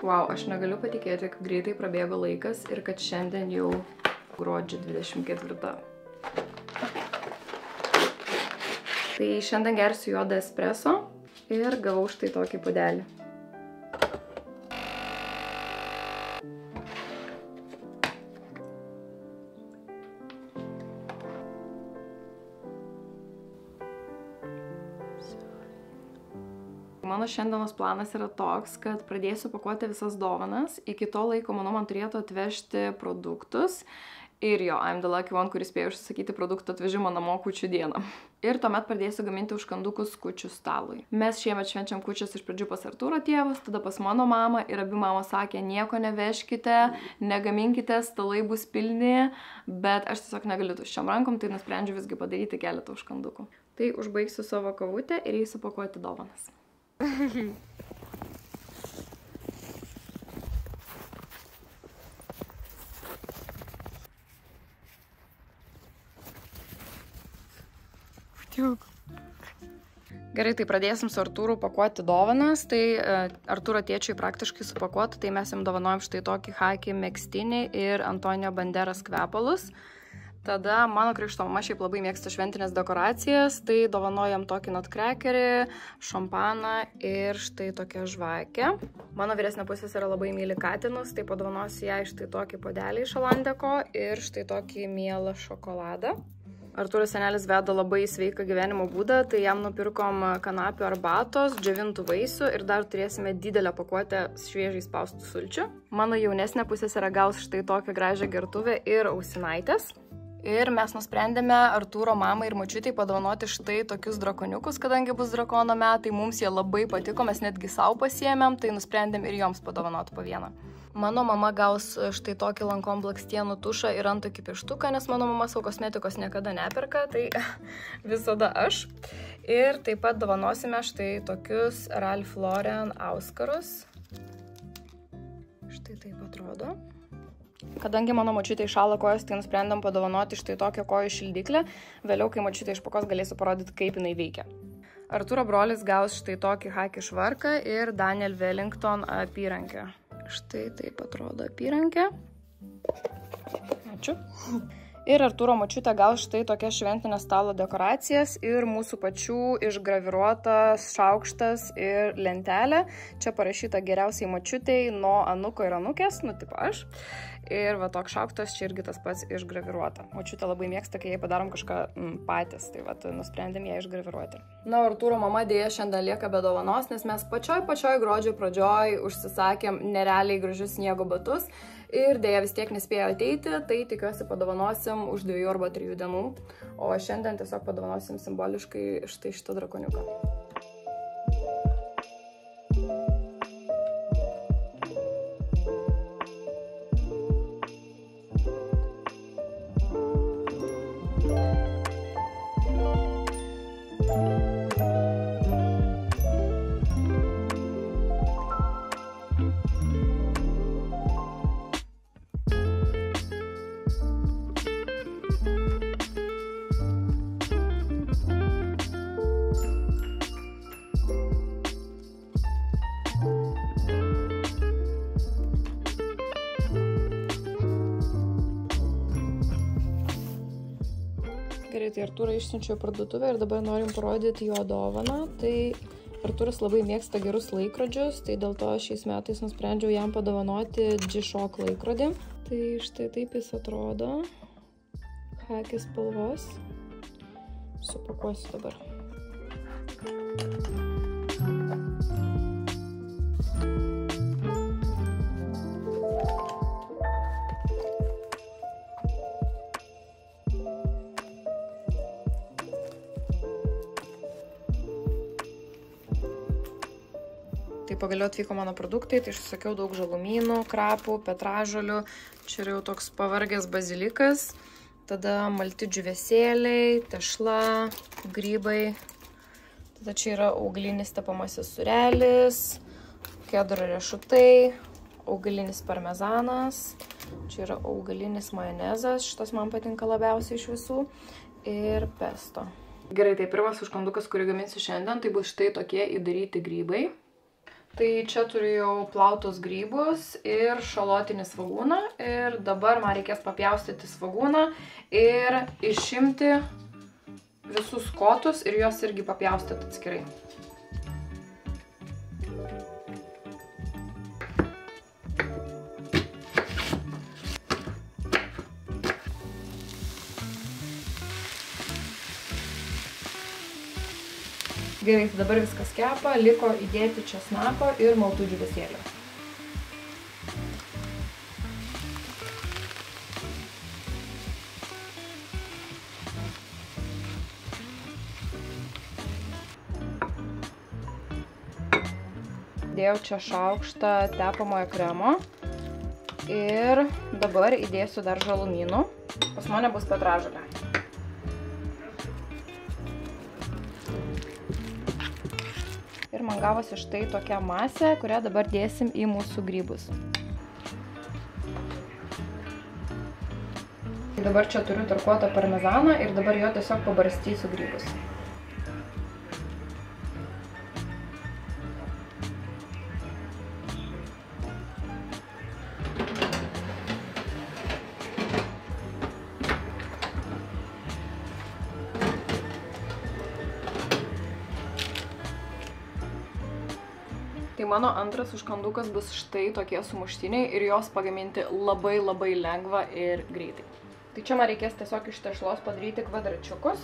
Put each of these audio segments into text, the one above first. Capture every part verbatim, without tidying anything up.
Wow, aš negaliu patikėti, kad greitai prabėgo laikas ir kad šiandien jau gruodžio dvidešimt ketvirta. Tai šiandien gersiu juodą espreso ir gavau štai tokį puodelį. Mano šiandienos planas yra toks, kad pradėsiu pakuoti visas dovanas. Iki to laiko, manau, man turėtų atvežti produktus. Ir jo, I'm the lucky one, kuris spėjo užsisakyti produktų atvežimo namo kūčių dieną. Ir tuomet pradėsiu gaminti užkandukus kūčių stalui. Mes šiemet švenčiam kūčias iš pradžių pas Artūro tėvus, tada pas mano mamą ir abi mamos sakė, nieko nevežkite, negaminkite, stalai bus pilni, bet aš tiesiog negaliu tuščiom rankom, tai nusprendžiu visgi padaryti keletą užkandukų. Tai užbaigsiu savo kavutę ir eisiu pakuoti dovanas. Gerai, tai pradėsim su Artūru pakuoti dovanas. Tai Artūro tėčiui praktiškai supakuoti, tai mes jam dovanojam štai tokį Haki megztinį ir Antonio Banderas kvepalus. Tada mano krikšto mama šiaip labai mėgsta šventinės dekoracijas, tai dovanojam tokį nutcrackerį, šampaną ir štai tokią žvakę. Mano vyresnė pusės yra labai myli katinus, tai padovanosiu jai štai tokį puodelį iš Alandeko ir štai tokį mielą šokoladą. Artūro senelis veda labai sveiką gyvenimo būdą, tai jam nupirkom kanapių arbatos, džiovintų vaisių ir dar turėsime didelę pakuotę šviežiai spaustų sulčių. Mano jaunesnė pusės yra gaus štai tokią gražią gertuvę ir ausinaitės. Ir mes nusprendėme Artūro mamai ir močiutei padovanoti štai tokius drakoniukus, kadangi bus drakono metai, mums jie labai patiko, mes netgi savo pasiėmėm, tai nusprendėm ir joms padovanoti po vieną. Mano mama gaus štai tokį Lancome blakstienų tušą ir antakį pieštuką, nes mano mama savo kosmetikos niekada neperka, tai visada aš. Ir taip pat dovanosime štai tokius Ralph Lauren auskarus. Štai taip atrodo. Kadangi mano močiutė iššąla kojas, tai nusprendėm padovanoti štai tokią kojų šildyklę. Vėliau, kai močiutė išpakos, galėsiu parodyti, kaip jinai veikia. Artūro brolis gaus štai tokį Haki švarką ir Daniel Wellington apyrankę. Štai taip atrodo apyrankė. Ačiū. Ir Artūro močiutė gaus štai tokias šventinės stalo dekoracijas ir mūsų pačių išgraviruotas šaukštas ir lentelė. Čia parašyta geriausiai močiutei nuo anuko ir anukės, nu tipo aš. Ir va toks šaukštas čia irgi tas pats išgraviruota. Močiutė labai mėgsta, kai jai padarom kažką m, patys, tai va nusprendėm ją išgraviruoti. Na, Artūro mama dėja šiandien lieka be dovanos, nes mes pačioj pačioj gruodžio pradžioj užsisakėm nerealiai gražius sniego batus. Ir dėja vis tiek nespėjo ateiti, tai tikiuosi padovanosim už dviejų arba trijų dienų. O šiandien tiesiog padovanosim simboliškai štai šitą drakoniuką. Gerai, tai Artūrą išsiunčiau į parduotuvę ir dabar norim parodyti jo dovaną. Tai Artūras labai mėgsta gerus laikrodžius, tai dėl to šiais metais nusprendžiau jam padovanoti G-Shock laikrodį. Tai štai taip jis atrodo. Haki spalvos. Supakuosiu dabar. Tai pagaliau atvyko mano produktai, tai išsakiau daug žalumynų, krapų, petražolių, čia yra jau toks pavargęs bazilikas, tada malti džiūvėsėliai, tešla, grybai, tada čia yra augalinis tepamasis sūrelis, kedro riešutai, augalinis parmezanas, čia yra augalinis majonezas, šitas man patinka labiausiai iš visų, ir pesto. Gerai, tai pirmas užkandukas, kurį gaminsiu šiandien, tai bus štai tokie įdaryti grybai. Tai čia turiu jau plautus grybus ir šalotinį svagūną. Ir dabar man reikės papjaustyti svagūną ir išimti visus kotus ir juos irgi papjaustyti atskirai. Gerai, tai dabar viskas kepa, liko įdėti česnako ir maltų džiūvėsėlio. Dėjau čia šaukštą tepamojo kremo ir dabar įdėsiu dar žalumynų. Pas mane bus petražolė. Ir man gavosi štai tokia masė, kurią dabar dėsim į mūsų grybus. Dabar čia turiu tarkuotą parmezaną ir dabar jo tiesiog pabarstysiu grybus. Tai mano antras užkandukas bus štai tokie sumuštiniai ir jos pagaminti labai labai lengva ir greitai. Tai čia man reikės tiesiog iš tešlos padaryti kvadračiukus.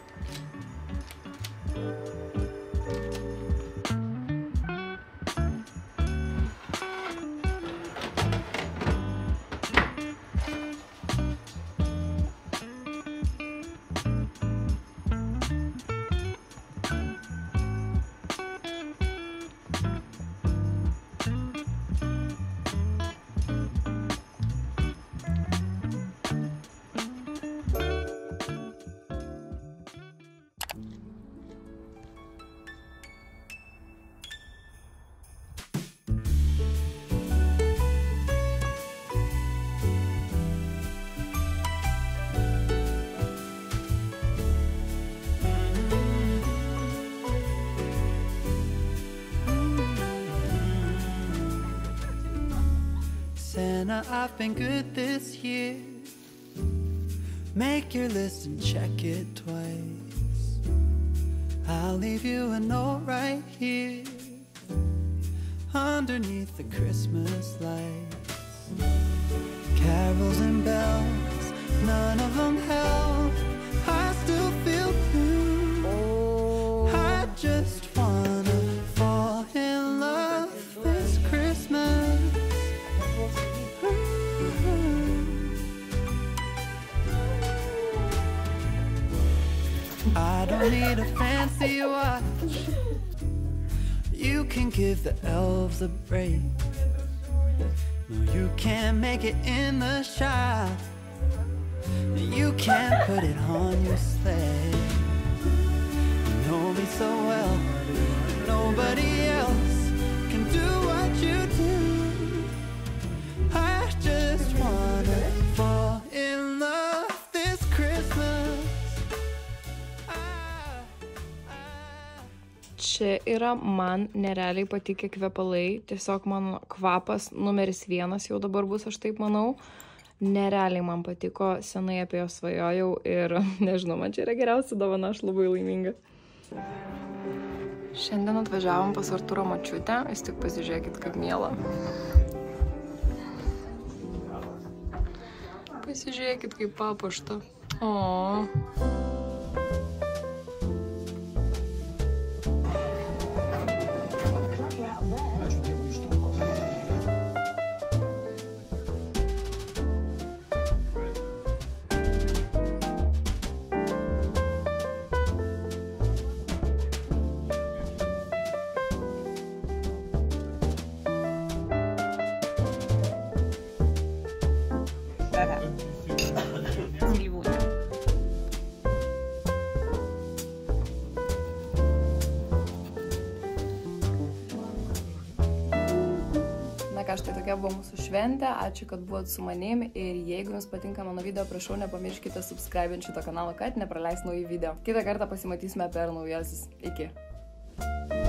Santa, I've been good this year. Make your list and check it twice. I'll leave you a note right here underneath the Christmas lights. Carols and bells, none of them help. I still feel blue. Oh. I just wanna fall in love this Christmas. I don't need a fancy watch. You can give the elves a break. No, you can't make it in the shop. You can't put it on your sleigh. You know me so well, nobody else can do what you do. I just wanna fall in love this Christmas. Čia yra man nerealiai patikę kvepalai, tiesiog mano kvapas numeris vienas jau dabar bus, aš taip manau. Nerealiai man patiko, senai apie jo svajojau ir nežinau, man čia yra geriausia dovana, aš labai laiminga. Šiandien atvažiavom pas Artūro močiutę, jūs tik pasižiūrėkit, kaip miela. Pasižiūrėkit, kaip papuošta. O. Štai tokia buvo mūsų šventė, ačiū, kad buvot su manim ir jeigu jums patinka mano video, prašau nepamirškite subscribinti šitą kanalą, kad nepraleis naujų video. Kitą kartą pasimatysime per naujausius. Iki.